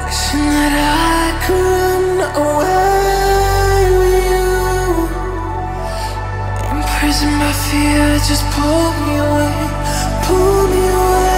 Wishing that I could run away with you. Imprisoned by fear, just pull me away, pull me away.